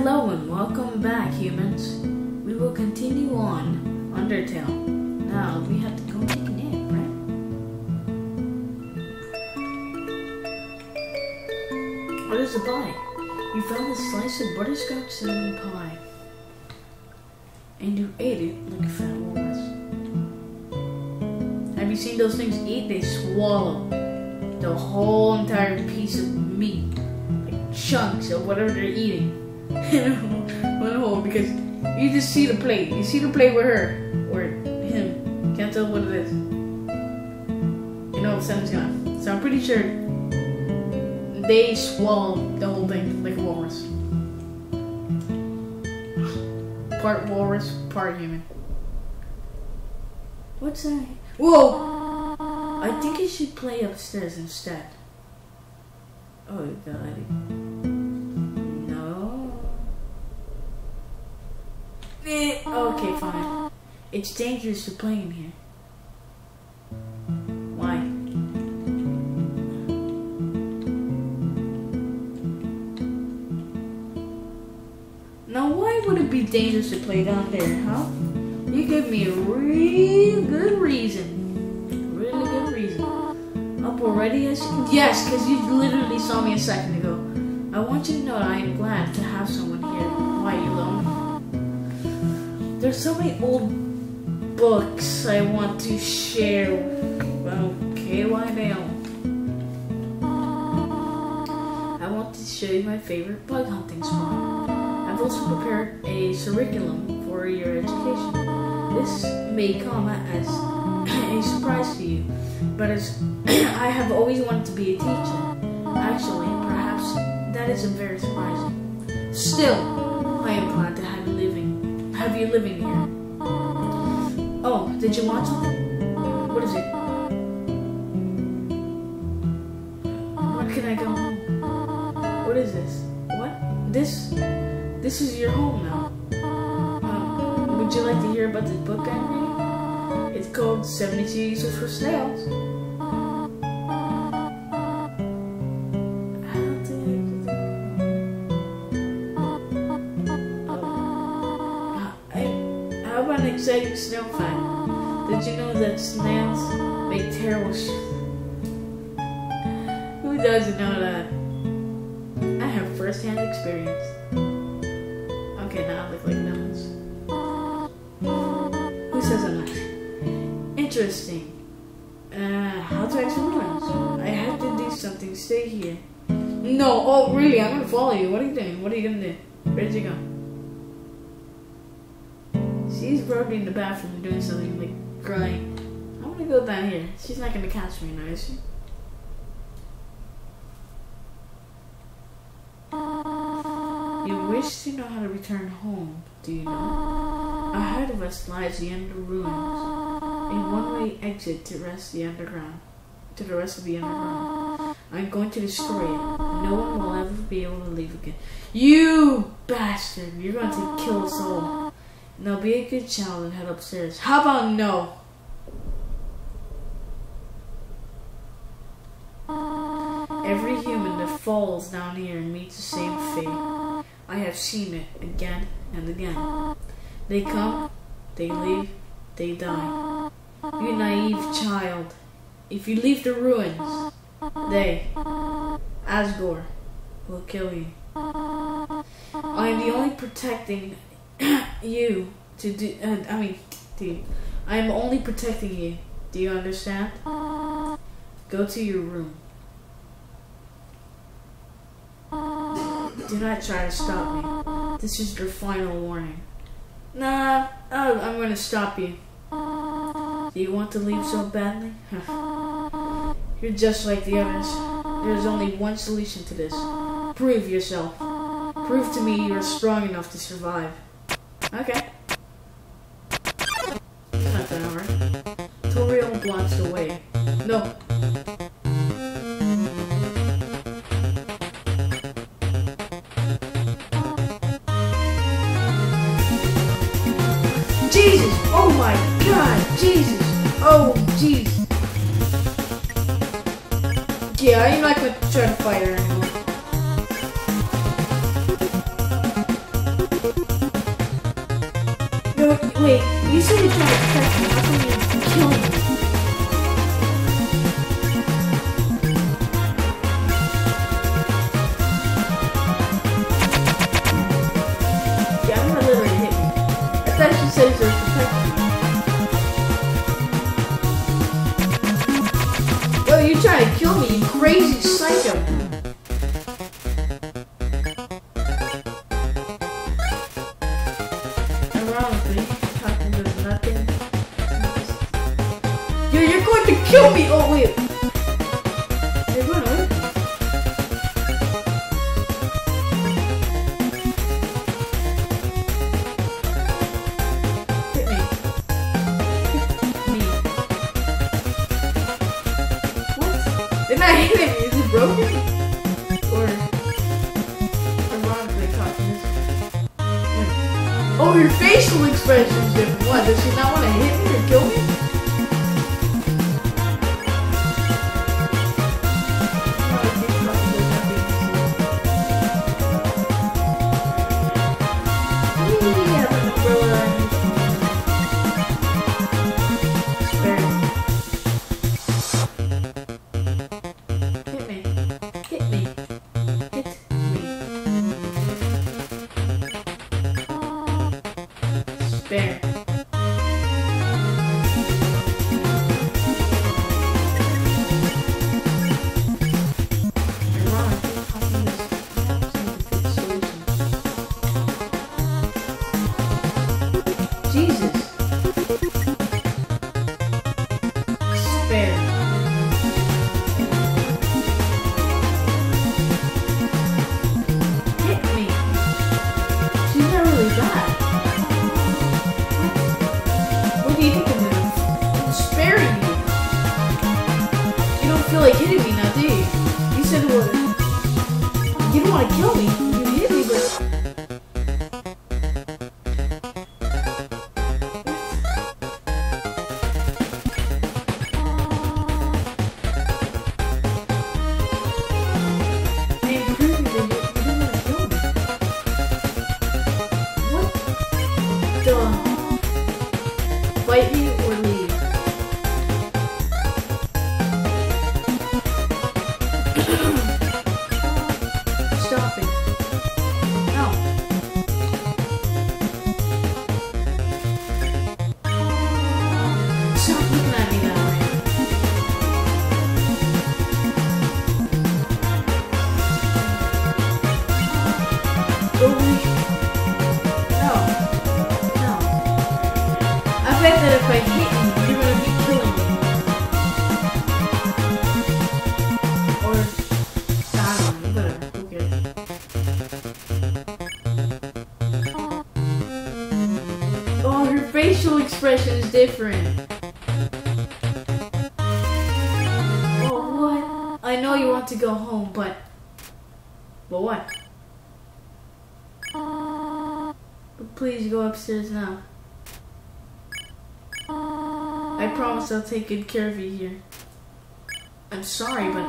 Hello and welcome back, humans. We will continue on Undertale. Now we have to go take a nap, right? What is the pie? You found a slice of butterscotch cinnamon pie, and you ate it like a fat walrus. Have you seen those things eat? They swallow the whole entire piece of meat, like chunks of whatever they're eating. One whole, because you just see the plate. You see the plate with her or him. Can't tell what it is. You know what sounds gone. So I'm pretty sure they swallow the whole thing like a walrus. Part walrus, part human. What's that? Whoa! I think you should play upstairs instead. Oh god. Okay, fine. It's dangerous to play in here. Why? Now, why would it be dangerous to play down there, huh? You gave me a real good reason. Really good reason. Up already? Yes, because you literally saw me a second ago. I want you to know that I am glad to have someone here. Why, you alone? There's so many old books I want to share. Okay, why now? I want to show you my favorite bug hunting spot. I've also prepared a curriculum for your education. This may come as a surprise to you, but as I have always wanted to be a teacher. Actually, perhaps that isn't very surprising. Still, I am glad to have you living here. Oh, did you want something? What is it? When can I go home? What is this? What? This is your home now. Would you like to hear about this book I'm reading? It's called 72 Uses for Snails. Exciting snail fact. Did you know that snails make terrible Who doesn't know that? I have first-hand experience. Okay, now I look like nuts. Who says I'm not? Interesting. How to exit ruins? I have to do something. Stay here. No, oh really? I'm gonna follow you. What are you doing? What are you gonna do? Where'd you go? She's probably in the bathroom doing something, like crying. I'm gonna go down here. She's not gonna catch me now, is she? You wish to know how to return home, do you know? Ahead of us lies the end of ruins. A one-way exit to the rest of the underground. I'm going to destroy it. No one will ever be able to leave again. You bastard! You're going to kill us all. Now be a good child and head upstairs. How about no? Every human that falls down here meets the same fate. I have seen it again and again. They come, they leave, they die. You naive child. If you leave the ruins, they, Asgore, will kill you. I am the only protecting you to do. I am only protecting you. Do you understand? Go to your room. Do not try to stop me. This is your final warning. Nah, I'm gonna stop you. Do you want to leave so badly? You're just like the others. There's only one solution to this. Prove yourself. Prove to me you are strong enough to survive. Okay. Not that hard. Toriel blocks the way. No. Jesus! Oh my god! Jesus! Oh, jeez. Yeah, I'm not gonna try to fight her anymore. Wait, you said you're trying to protect me. How come you kill me? Yeah, I'm gonna literally hit me. I thought she said she was protecting me. Yo, you trying to kill me, you crazy psycho. Ironically, talking to nothing. Yo, you're going to kill me! Oh, wait. You're going to hurt me. Hit me. Hit me. What? Didn't I hit him? Is it broken? Or ironically talking this. Oh, your facial expression is different. What? Does she not want to hit me or kill me? Spare. Jesus. Spare. Hit me. She's not really bad. What do you think I'm doing? I'm sparing you. You don't feel like hitting me now, do you? You said what? You don't want to kill me. You hit me, but... Fight me or leave. Stop it. No. Stop looking at me that way. Go away. No. No. I bet that if I hit you, you're gonna be killing me. Or, I don't know, whatever, who cares? Oh, her facial expression is different. Oh, what? I know you want to go home, but what? But please go upstairs now. I promise I'll take good care of you here. I'm sorry, but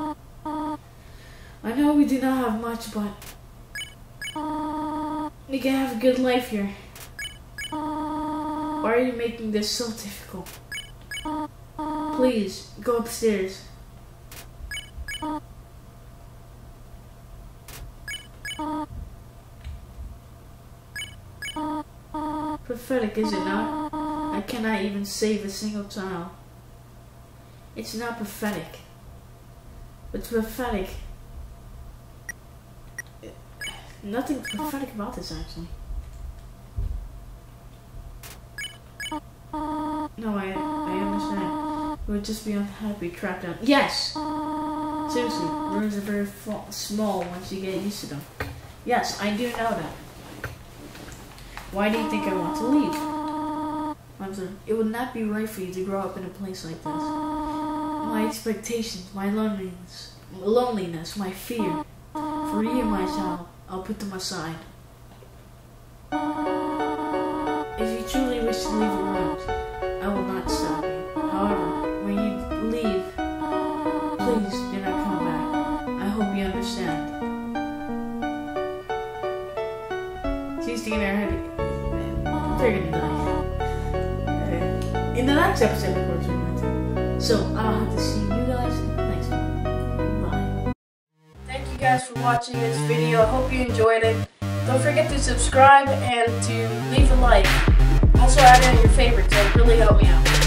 I know we do not have much, but we can have a good life here. Why are you making this so difficult? Please, go upstairs. Pathetic, is it not? I cannot even save a single child. It's not pathetic. It's pathetic. Nothing pathetic about this, actually. No, I understand. It would just be unhappy trapped down. Yes! Seriously, rooms are very small once you get used to them. Yes, I do know that. Why do you think I want to leave? It would not be right for you to grow up in a place like this. My expectations, my loneliness, my fear. For you, my child, I'll put them aside. If you truly wish to leave the rooms, I will not stop you. However, when you leave, please do not come back. I hope you understand. She's sticking her head. They're gonna die. in the next episode of Course Reinvented. So I'll have to see you guys next time. Bye. Thank you guys for watching this video. I hope you enjoyed it. Don't forget to subscribe and to leave a like. Also add in your favorites. It would really help me out.